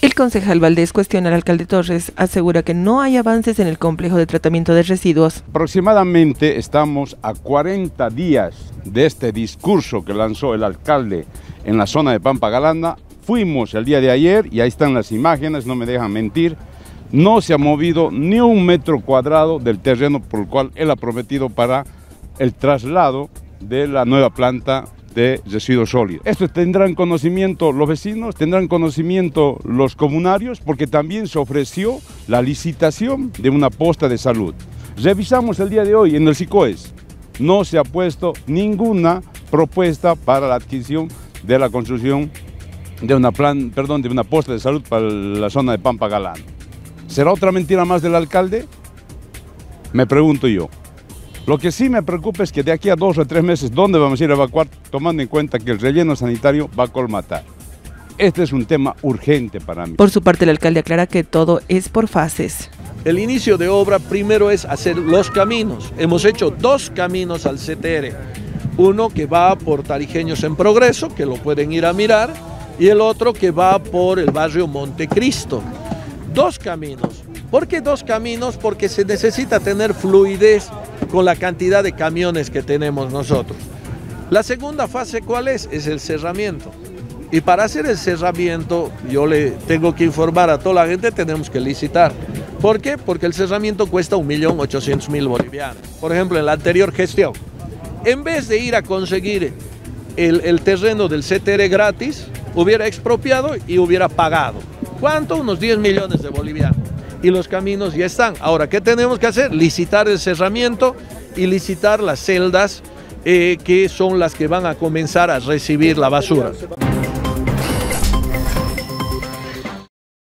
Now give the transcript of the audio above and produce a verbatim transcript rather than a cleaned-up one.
El concejal Valdés cuestiona al alcalde Torres, asegura que no hay avances en el complejo de tratamiento de residuos. Aproximadamente estamos a cuarenta días de este discurso que lanzó el alcalde en la zona de Pampa Galanda. Fuimos el día de ayer y ahí están las imágenes, no me dejan mentir. No se ha movido ni un metro cuadrado del terreno por el cual él ha prometido para el traslado de la nueva planta de residuos sólidos. Esto tendrán conocimiento los vecinos, tendrán conocimiento los comunarios, porque también se ofreció la licitación de una posta de salud. Revisamos el día de hoy en el SICOES, no se ha puesto ninguna propuesta para la adquisición de la construcción de una, plan, perdón, de una posta de salud para la zona de Pampa Galanda. ¿Será otra mentira más del alcalde? Me pregunto yo. Lo que sí me preocupa es que de aquí a dos o tres meses, ¿dónde vamos a ir a evacuar? Tomando en cuenta que el relleno sanitario va a colmatar. Este es un tema urgente para mí. Por su parte, el alcalde aclara que todo es por fases. El inicio de obra primero es hacer los caminos. Hemos hecho dos caminos al C T R. Uno que va por Tarijeños en Progreso, que lo pueden ir a mirar, y el otro que va por el barrio Montecristo. Dos caminos. ¿Por qué dos caminos? Porque se necesita tener fluidez con la cantidad de camiones que tenemos nosotros. La segunda fase, ¿cuál es? Es el cerramiento. Y para hacer el cerramiento, yo le tengo que informar a toda la gente, tenemos que licitar. ¿Por qué? Porque el cerramiento cuesta un millón ochocientos mil bolivianos. Por ejemplo, en la anterior gestión, en vez de ir a conseguir el, el terreno del C T R gratis, hubiera expropiado y hubiera pagado. ¿Cuánto? Unos diez millones de bolivianos. Y los caminos ya están. Ahora, ¿qué tenemos que hacer? Licitar el cerramiento y licitar las celdas eh, que son las que van a comenzar a recibir la basura.